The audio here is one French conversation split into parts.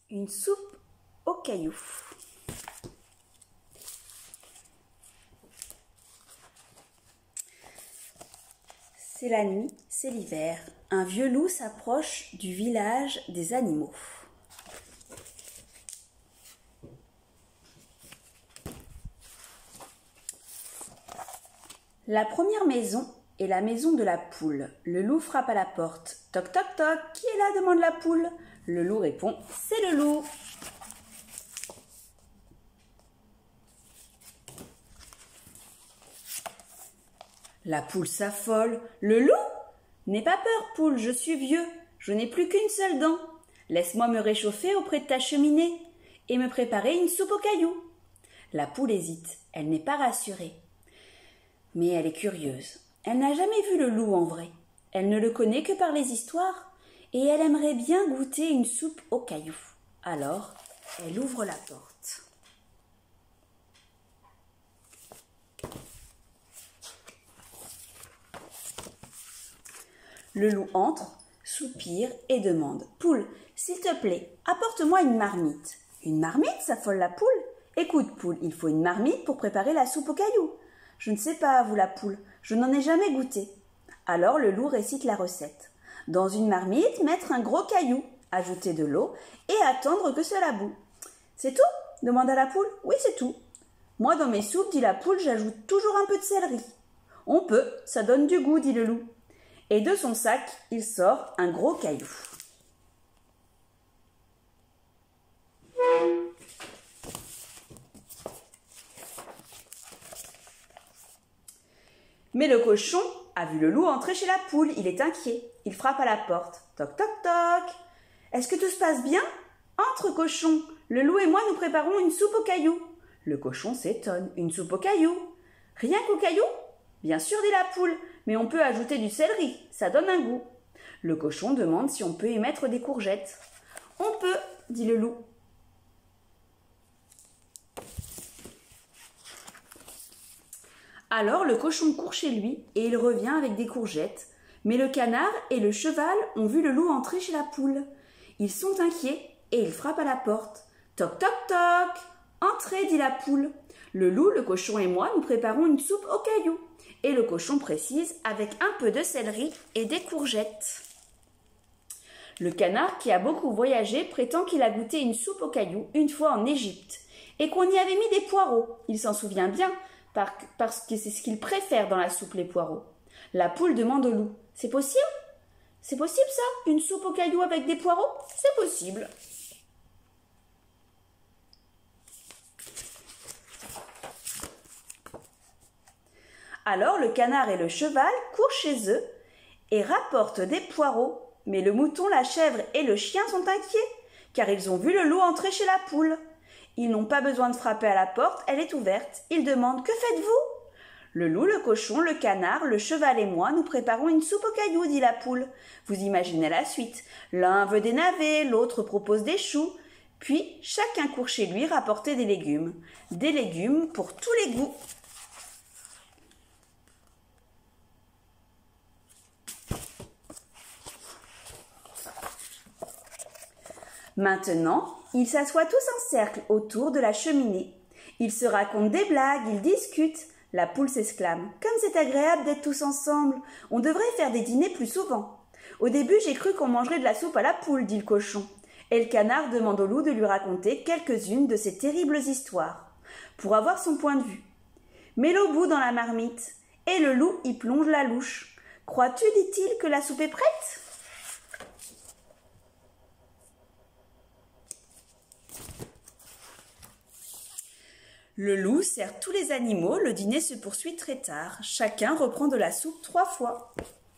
Une soupe aux cailloux. C'est la nuit, c'est l'hiver. Un vieux loup s'approche du village des animaux. La première maison est la maison de la poule. Le loup frappe à la porte. Toc toc toc, qui est là demande la poule. Le loup répond, c'est le loup. La poule s'affole. Le loup? N'aie pas peur, poule, je suis vieux. Je n'ai plus qu'une seule dent. Laisse-moi me réchauffer auprès de ta cheminée et me préparer une soupe aux cailloux. La poule hésite. Elle n'est pas rassurée. Mais elle est curieuse. Elle n'a jamais vu le loup en vrai. Elle ne le connaît que par les histoires et elle aimerait bien goûter une soupe aux cailloux. Alors, elle ouvre la porte. Le loup entre, soupire et demande « Poule, s'il te plaît, apporte-moi une marmite. »« Une marmite ?» s'affole la poule. « Écoute, poule, il faut une marmite pour préparer la soupe aux cailloux. »« Je ne sais pas, avoue la poule, je n'en ai jamais goûté. » Alors le loup récite la recette. Dans une marmite, mettre un gros caillou, ajouter de l'eau et attendre que cela bout. « C'est tout ?» demanda la poule. « Oui, c'est tout. Moi, dans mes soupes, dit la poule, j'ajoute toujours un peu de céleri. »« On peut, ça donne du goût, dit le loup. » Et de son sac, il sort un gros caillou. Mais le cochon a vu le loup entrer chez la poule. Il est inquiet. Il frappe à la porte. Toc, toc, toc. Est-ce que tout se passe bien? Entre, cochon. Le loup et moi, nous préparons une soupe aux cailloux. Le cochon s'étonne. Une soupe aux cailloux? Rien qu'aux cailloux? Bien sûr, dit la poule, mais on peut ajouter du céleri, ça donne un goût. Le cochon demande si on peut y mettre des courgettes. On peut, dit le loup. Alors le cochon court chez lui et il revient avec des courgettes. Mais le canard et le cheval ont vu le loup entrer chez la poule. Ils sont inquiets et ils frappent à la porte. Toc toc toc. Entrez, dit la poule. Le loup, le cochon et moi, nous préparons une soupe aux cailloux. Et le cochon précise avec un peu de céleri et des courgettes. Le canard, qui a beaucoup voyagé, prétend qu'il a goûté une soupe aux cailloux une fois en Égypte et qu'on y avait mis des poireaux. Il s'en souvient bien parce que c'est ce qu'il préfère dans la soupe, les poireaux. La poule demande au loup, « C'est possible? C'est possible ça, une soupe aux cailloux avec des poireaux? C'est possible. » Alors le canard et le cheval courent chez eux et rapportent des poireaux. Mais le mouton, la chèvre et le chien sont inquiets, car ils ont vu le loup entrer chez la poule. Ils n'ont pas besoin de frapper à la porte, elle est ouverte. Ils demandent « Que faites-vous » ? Le loup, le cochon, le canard, le cheval et moi, nous préparons une soupe aux cailloux, dit la poule. Vous imaginez la suite. L'un veut des navets, l'autre propose des choux. Puis chacun court chez lui rapporter des légumes. Des légumes pour tous les goûts. Maintenant, ils s'assoient tous en cercle autour de la cheminée. Ils se racontent des blagues, ils discutent. La poule s'exclame « Comme c'est agréable d'être tous ensemble, on devrait faire des dîners plus souvent. » Au début, j'ai cru qu'on mangerait de la soupe à la poule, dit le cochon. Et le canard demande au loup de lui raconter quelques-unes de ces terribles histoires, pour avoir son point de vue. Mets l'eau bout dans la marmite, et le loup y plonge la louche. « Crois-tu, dit-il, que la soupe est prête ?» Le loup sert tous les animaux, le dîner se poursuit très tard. Chacun reprend de la soupe 3 fois.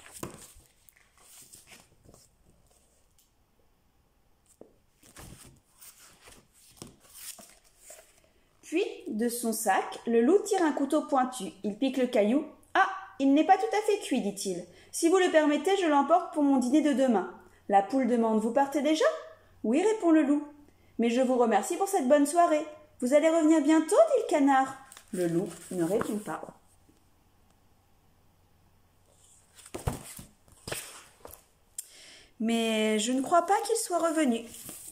Puis, de son sac, le loup tire un couteau pointu. Il pique le caillou. « Ah, il n'est pas tout à fait cuit, dit-il. Si vous le permettez, je l'emporte pour mon dîner de demain. » La poule demande « Vous partez déjà ?»« Oui, répond le loup. Mais je vous remercie pour cette bonne soirée. Vous allez revenir bientôt, dit le canard. Le loup ne répond pas. Mais je ne crois pas qu'il soit revenu.